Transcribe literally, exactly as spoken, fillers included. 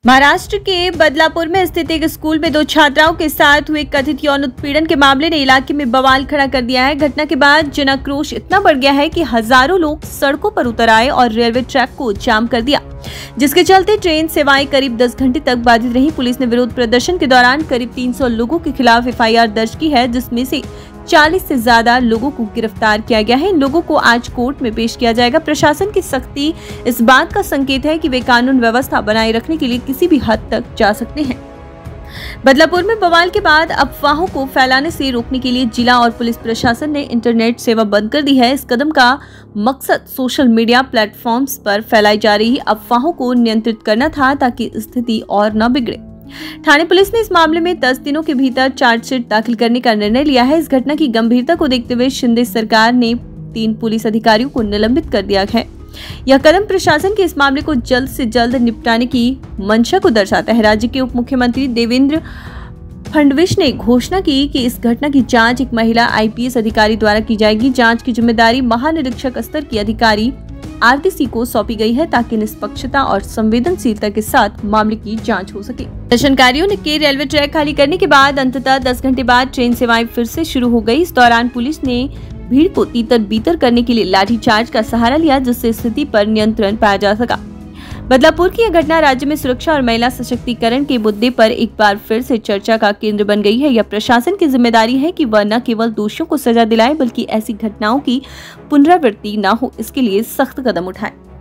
महाराष्ट्र के बदलापुर में स्थित एक स्कूल में दो छात्राओं के साथ हुए कथित यौन उत्पीड़न के मामले ने इलाके में बवाल खड़ा कर दिया है। घटना के बाद जन आक्रोश इतना बढ़ गया है कि हजारों लोग सड़कों पर उतर आए और रेलवे ट्रैक को जाम कर दिया, जिसके चलते ट्रेन सेवाएं करीब दस घंटे तक बाधित रही। पुलिस ने विरोध प्रदर्शन के दौरान करीब तीन सौ लोगों के खिलाफ एफ आई आर दर्ज की है, जिसमें से चालीस से ज्यादा लोगों को गिरफ्तार किया गया है। इन लोगों को आज कोर्ट में पेश किया जाएगा। प्रशासन की सख्ती इस बात का संकेत है कि वे कानून व्यवस्था बनाए रखने के लिए किसी भी हद तक जा सकते हैं। बदलापुर में बवाल के बाद अफवाहों को फैलाने से रोकने के लिए जिला और पुलिस प्रशासन ने इंटरनेट सेवा बंद कर दी है। इस कदम का मकसद सोशल मीडिया प्लेटफॉर्म्स पर फैलाई जा रही अफवाहों को नियंत्रित करना था, ताकि स्थिति और न बिगड़े। ठाणे पुलिस ने इस मामले में दस दिनों के भीतर चार्जशीट दाखिल करने का निर्णय लिया है। इस घटना की गंभीरता को देखते हुए शिंदे सरकार ने तीन पुलिस अधिकारियों को निलंबित कर दिया है। यह कदम प्रशासन के इस मामले को जल्द से जल्द निपटाने की मंशा को दर्शाता है। राज्य के उप मुख्यमंत्री देवेंद्र फडणवीस ने घोषणा की कि इस घटना की जांच एक महिला आई पी एस अधिकारी द्वारा की जाएगी। जांच की जिम्मेदारी महानिरीक्षक स्तर की अधिकारी आरती सी को सौंपी गई है, ताकि निष्पक्षता और संवेदनशीलता के साथ मामले की जांच हो सके। प्रदर्शनकारियों ने के रेलवे ट्रैक खाली करने के बाद अंततः दस घंटे बाद ट्रेन सेवाएं फिर से शुरू हो गई। इस दौरान पुलिस ने भीड़ को तीतर बीतर करने के लिए लाठीचार्ज का सहारा लिया, जिससे स्थिति पर नियंत्रण पाया जा सका। बदलापुर की यह घटना राज्य में सुरक्षा और महिला सशक्तिकरण के मुद्दे पर एक बार फिर से चर्चा का केंद्र बन गई है। यह प्रशासन की जिम्मेदारी है कि वह न केवल दोषियों को सजा दिलाए, बल्कि ऐसी घटनाओं की पुनरावृत्ति न हो, इसके लिए सख्त कदम उठाए।